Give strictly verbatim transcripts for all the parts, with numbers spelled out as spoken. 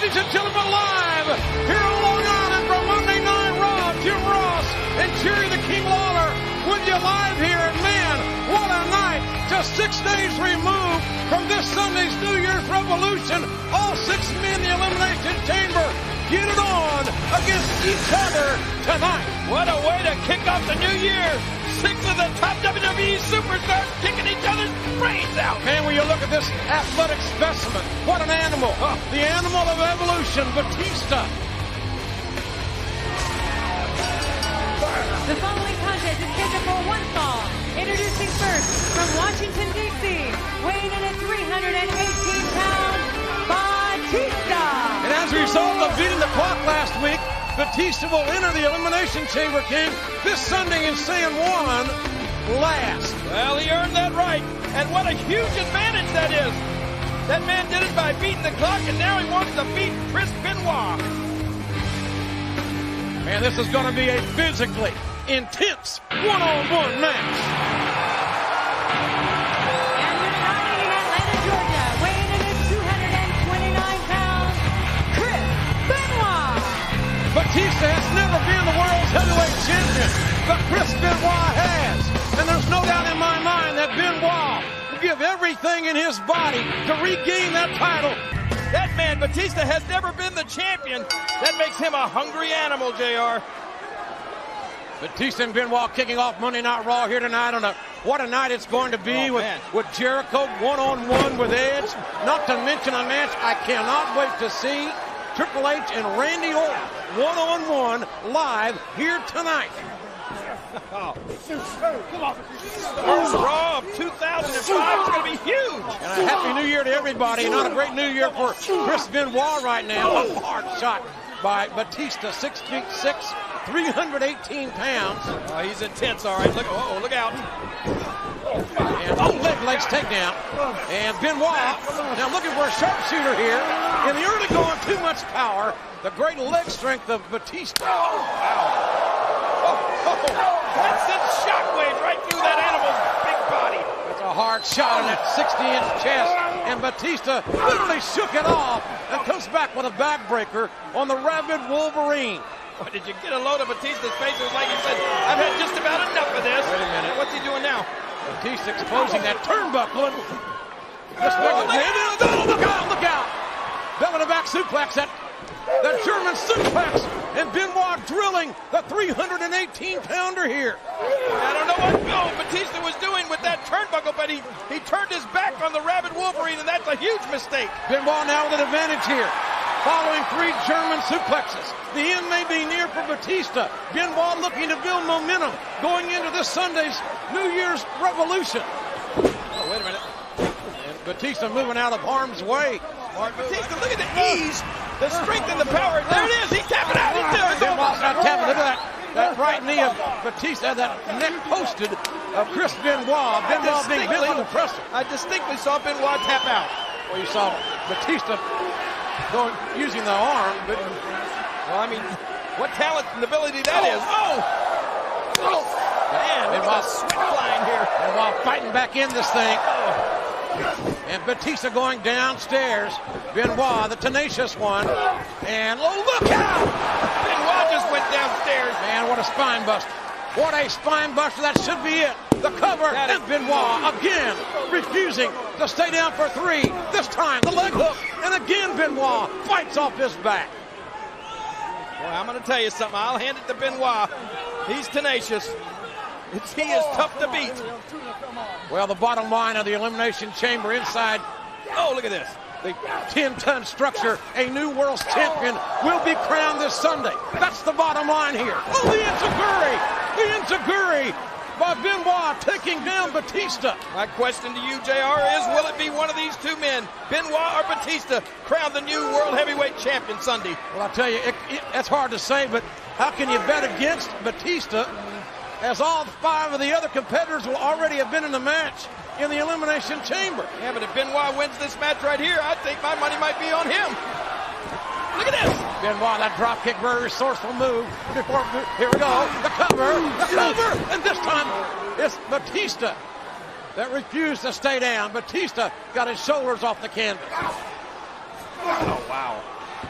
ladies and gentlemen, live here on Long Island from Monday Night Raw, Jim Ross and Jerry the King Lawler with you live here. And man, what a night! Just six days removed from this Sunday's New Year's Revolution. All six men in the Elimination Chamber get it on against each other tonight. What a way to kick off the new year. Six of the top W W E superstars kicking each other's brains out. Man, when you look at this athletic specimen, what an animal. Oh. The animal of evolution, Batista. The following contest is scheduled for one fall. Introducing first, from Washington, D C, weighing in at three hundred eighteen pounds, Batista. And as a result of beating the clock last week, Batista will enter the Elimination Chamber, King, this Sunday in San Juan last. Well, he earned that right. And what a huge advantage that is. That man did it by beating the clock, and now he wants to beat Chris Benoit. And this is going to be a physically intense one-on-one match. And residing in Atlanta, Georgia, weighing in at two hundred twenty-nine pounds, Chris Benoit. Batista has never been the world's heavyweight champion, but Chris Benoit has. And there's no doubt in my mind that Benoit will give everything in his body to regain that title. That man, Batista, has never been the champion. That makes him a hungry animal, J R. Batista and Benoit kicking off Monday Night Raw here tonight on a what a night it's going to be, oh, with, with Jericho one-on-one with Edge. Not to mention a match I cannot wait to see. Triple H and Randy Orton one-on-one live here tonight. Oh. First Raw of two thousand five is going to be huge. And a happy new year to everybody. Not a great new year for Chris Benoit right now. A hard shot by Batista, six feet six, three hundred eighteen pounds. Oh, he's intense, all right. Look, uh-oh, look out. And oh, leg legs takedown. And Benoit now looking for a sharpshooter here. In the early going, too much power. The great leg strength of Batista. Oh, wow. Oh, oh. That sent shockwaves right through that animal's big body. It's a hard shot in that sixty inch chest. And Batista literally shook it off and comes back with a backbreaker on the rabid Wolverine. Boy, did you get a load of Batista's face? It was like he said, I've had just about enough of this. Wait a minute. What's he doing now? Batista exposing that turnbuckle. And this oh, look, oh, look out, look out. Belly to back suplex, that, that German suplex. And Benoit drilling the three hundred eighteen pounder here. I don't know what oh, Batista was doing with that turnbuckle, but he, he turned his back on the rabid Wolverine, and that's a huge mistake. Benoit now with an advantage here. Following three German suplexes. The end may be near for Batista. Benoit looking to build momentum going into this Sunday's New Year's Revolution. Oh, wait a minute. And Batista moving out of harm's way. Mark Batista, look at the ease, the strength and the power. There it is. He's tapping out. He's doing it. Benoit's not tapping. Look at that. That right knee of Batista, that neck posted of Chris Benoit. Benoit being bit on the presser. I distinctly saw Benoit tap out. Well, you saw Batista going using the arm, but well, I mean, what talent and ability that oh, is. Oh! Oh! Man, look at the sweat flying here. And while fighting back in this thing, and Batista going downstairs. Benoit, the tenacious one, and oh, look out! Benoit just went downstairs. Man, what a spine buster. What a spine buster. That should be it. The cover, and Benoit again refusing to stay down for three. This time, the leg hook, and again Benoit fights off his back. Well, I'm going to tell you something. I'll hand it to Benoit. He's tenacious. It's, he is tough to beat. Well, the bottom line of the Elimination Chamber inside. Oh, look at this. The ten-ton structure, a new world's champion, will be crowned this Sunday. That's the bottom line here. Oh, the enziguri! The enziguri by Benoit taking down Batista. My question to you, J R, is will it be one of these two men, Benoit or Batista, crowned the new world heavyweight champion Sunday? Well, I'll tell you, it, it, that's hard to say, but how can you bet against Batista as all five of the other competitors will already have been in the match in the Elimination Chamber? Yeah, but if Benoit wins this match right here, I think my money might be on him. Look at this. Benoit, that drop kick, very resourceful move. Before, here we go. The cover, the cover, and this time it's Batista that refused to stay down. Batista got his shoulders off the canvas. Oh, wow.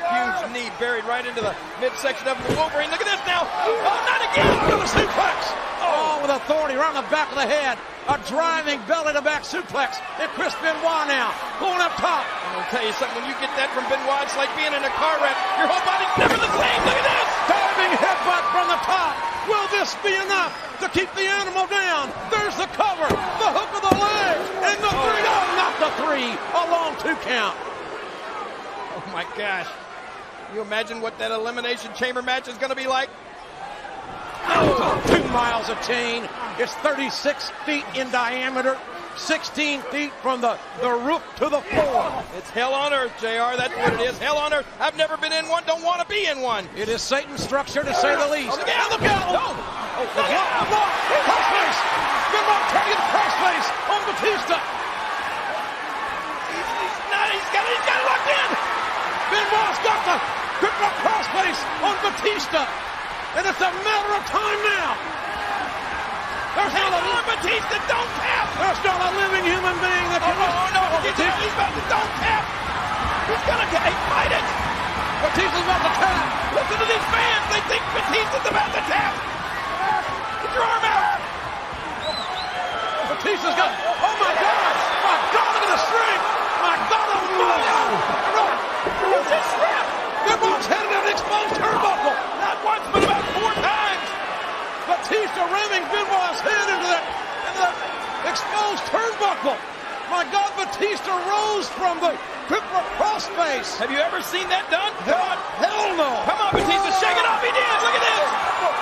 huge knee buried right into the midsection of the Wolverine. Look at this now. Oh, not again. Look at the suplex. Oh, with authority right on the back of the head. A driving belly-to-back suplex. And Chris Benoit now going up top. I'm going to tell you something. When you get that from Benoit, it's like being in a car wreck. Your whole body's never the same. Look at this. Diving headbutt from the top. Will this be enough to keep the animal down? There's the cover. The hook of the leg. And the three. Oh, not the three. A long two count. Oh, my gosh. Can you imagine what that Elimination Chamber match is going to be like? Oh, two miles of chain. It's thirty-six feet in diameter, sixteen feet from the, the roof to the floor. It's hell on earth, J R. That's what it is. Hell on earth. I've never been in one. Don't want to be in one. It is Satan's structure, to say the least. Oh, look out, look out. Oh, oh look out. Crossface. Benoit trying to get the crossface on Batista. He's, he's not. He's got it. He's got it locked in. Benoit's got the crippler crossface on Batista. And it's a matter of time now. There's Hang not a on, Batista, don't tap. There's not a living human being that Oh, can. no, oh, no, Batista, he's about to, don't tap. He's gonna get, hey, fight it. Batista's about to tap. Listen to these fans. They think Batista's about to tap. Get your arm out. Batista's got, oh my God. My God, look at the strength. My God, almighty. What's this strap? Benoit's headed to an exposed turnbuckle. Not once, but about four times. Batista ramming Benoit's head into that, into that exposed turnbuckle. My God, Batista rose from the crippler crossface. Have you ever seen that done? Come Hell, on. hell no. Come on, Batista, shake it off. He did. Look at this.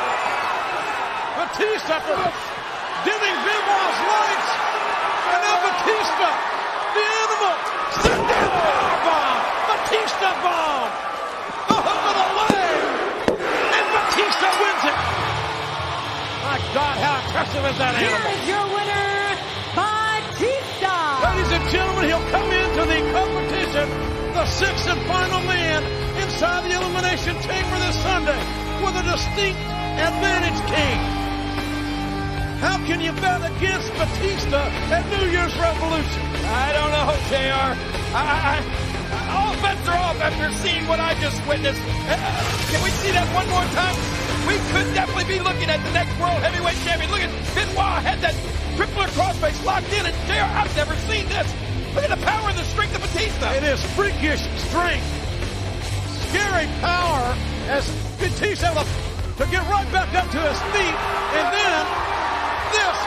Batista after dimming Benoit's lights. And now Batista, the animal, sit down, power bomb. Batista bomb. The hook of the leg. And Batista wins it. My God, how impressive is that Here animal? is your winner, Batista. Ladies and gentlemen, he'll come into the competition, the sixth and final man inside the Elimination Chamber this Sunday with a distinct advantage, King. How can you bet against Batista at New Year's Revolution? I don't know, J R. I, I, I, all bets are off after seeing what I just witnessed. Uh, can we see that one more time? We could definitely be looking at the next World Heavyweight Champion. Look at Benoit had that crippler crossface locked in, and J R, I've never seen this. Look at the power and the strength of Batista. It is freakish strength, scary power as Batista able to get right back up to his feet, and then this.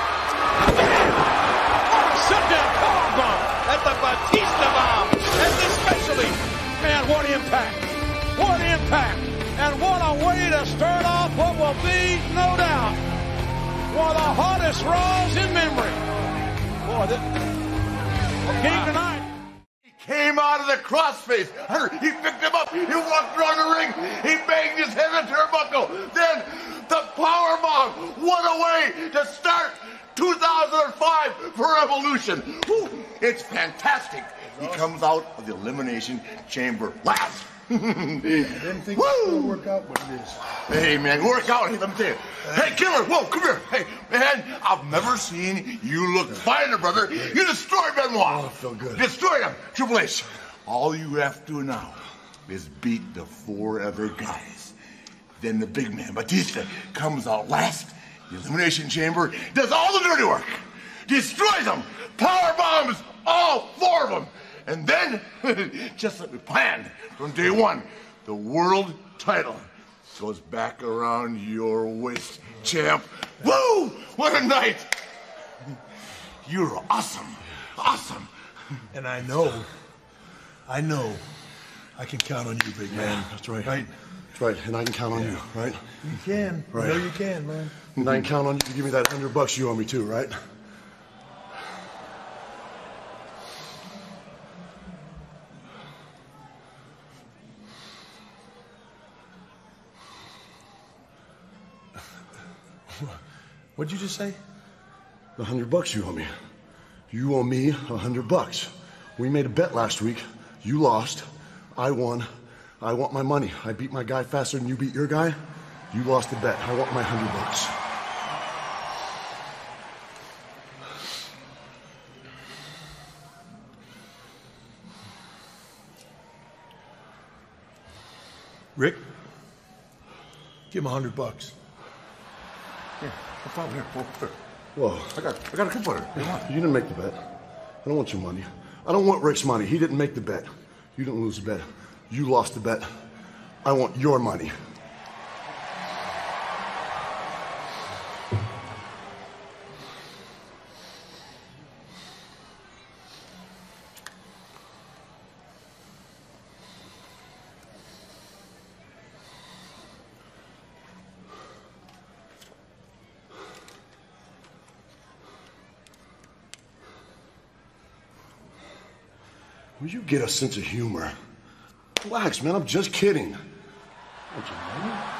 Oh, sit down power bomb. That's a Batista bomb. That's especially. Man, what impact. What impact. And what a way to start off what will be, no doubt, one of the hottest Raws in memory. Boy, this game tonight. He came out of the crossface. He picked him up. He walked around the ring. He banged his head in the turnbuckle. Then the power bomb. What a way to start two thousand five for Evolution. Whew, it's fantastic. He comes out of the Elimination Chamber last. I didn't think it would work out, but it is. Hey, man, work out. Hey, let me tell you. Hey, Killer, whoa, come here. Hey, man, I've never seen you look finer, brother. You destroyed Benoit. Oh, I feel good. Destroyed him. Triple H, all you have to do now is beat the four other guys. Then the big man, Batista, comes out last. The Elimination Chamber does all the dirty work. Destroys them. Power bombs all four of them. And then, just like we planned from day one, the world title goes back around your waist, champ. Woo! What a night! You're awesome. Awesome. And I know, I know I can count on you, big man. That's right. Right? That's right. And I can count on you, right? You can. Right. I know you can, man. And I can count on you to give me that hundred bucks you owe me too, right? What'd you just say? The hundred bucks you owe me. You owe me a hundred bucks. We made a bet last week. You lost. I won. I want my money. I beat my guy faster than you beat your guy. You lost the bet. I want my hundred bucks. Rick, give him a hundred bucks. Here, here, here, here. Whoa. I got, I got a couple of it. You didn't make the bet. I don't want your money. I don't want Rick's money. He didn't make the bet. You didn't lose the bet. You lost the bet. I want your money. Will you get a sense of humor? Relax, man. I'm just kidding. Want your money?